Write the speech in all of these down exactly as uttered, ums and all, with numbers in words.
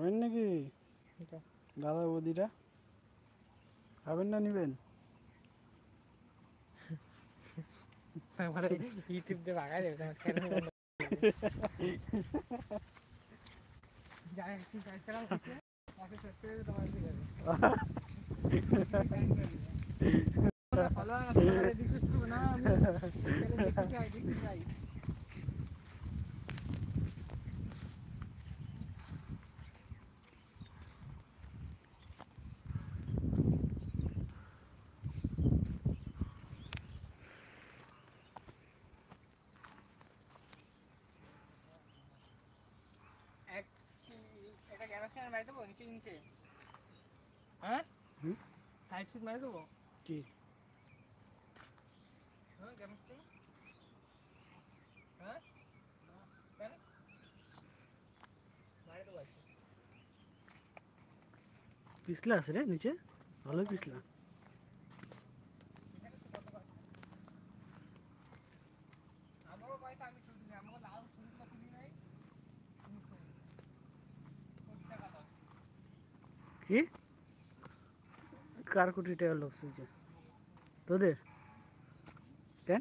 খাবেন নাকি দাদা বৌদিরা? খাবেন না নিবেন? ইউটিউব দিয়ে ভাগাই দেবে তোমার চ্যানেল বন্ধ যারা একটু সাইজ করা হচ্ছে তাকে সাবস্ক্রাইব তোমার দিকে যাবে ফলোয়ার আছে তাহলে রিকোয়েস্ট করবে না আমি তাহলে দেখতে চাই দেখতে চাই এটা গ্যারাক্সিয়ান মারি দেবো নিচে নিচে হ্যাঁ সাইড শুট মারি দেবো কি হ্যাঁ গ্যারাক্সিয়ান হ্যাঁ কেন মারি দেবো পিছলা আছে রে নিচে ভালো পিছলা আমারও পয়সা আমি শুধু আমাকে লাল শুরুটা তুলি নাই কি কার কোটি টাকা লোক সুইছে তোদের কেন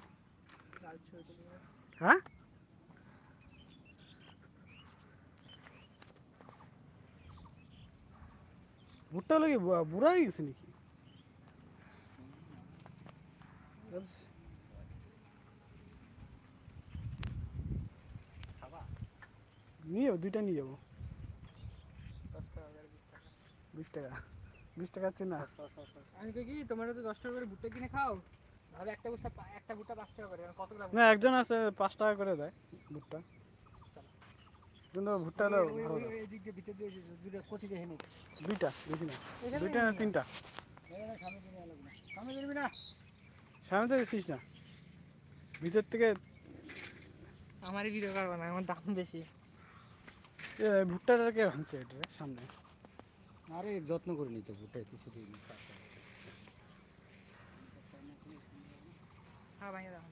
হ্যাঁ ভুট্টা লাগে বুড়া হয়ে গেছে নাকি নিয়ে যাবো দুইটা নিয়ে যাবো বিশ টাকা বিশ টাকা আছে না আমি কি তোমরা তো দশ টাকা করে ভুট্টা কিনে খাও তাহলে একটা ভুট্টা একটা ভুট্টা পাঁচ টাকা করে কত গ্রাম না একজন আছে পাঁচ টাকা করে দেয় ভুট্টা কিন্তু ভুট্টা হলো ভালো দুইটা কচি দেখে নি দুইটা বেশি না দুইটা না তিনটা সামনে দিবি না সামনে তো দিচ্ছিস না ভিতর থেকে আমারই ভিডিও করবো না আমার দাম বেশি ভুট্টাটা কে ভাঙছে এটা সামনে আরে যত্ন করে নিতে ভুট্টা কিছু দিন হ্যাঁ ভাই দাও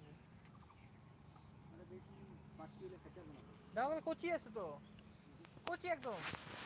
দাও কচি আছে তো কচি একদম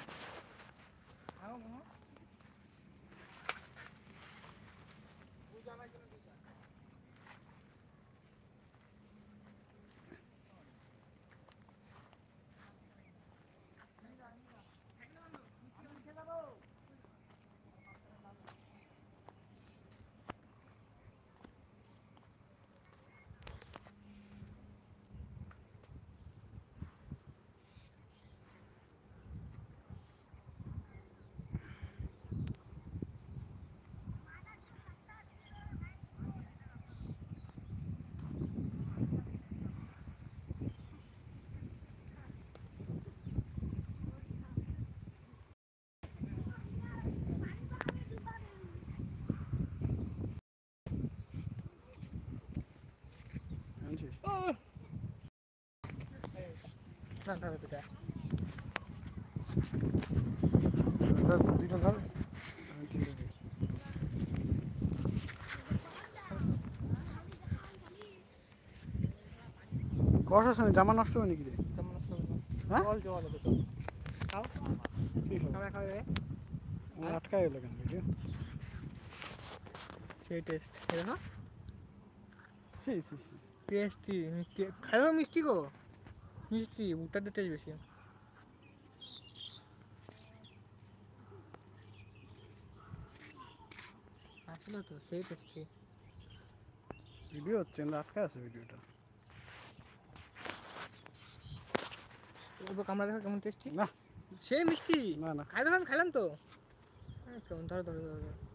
না না দুটা দুইটা ধর কষা শুনে জামা নষ্ট হয় নাকি রে জামা নষ্ট হবে হ্যাঁ জল জল হবে তো খাও খাবে খাবে আটকায় গেল কেন ভিডিও সেই টেস্ট এটা না সি সি সি টেস্টি মিষ্টি খাইও মিষ্টি গো মিষ্টি ভুট্টার টেস্ট বেশি আসলে তো সেই টেস্টি ভিডিও হচ্ছে না আটকা আছে ভিডিওটা ওই কামড়া দেখা কেমন টেস্টি না সেই মিষ্টি না না খাই তো আমি খাইলাম তো কেমন ধরো ধরো ধরো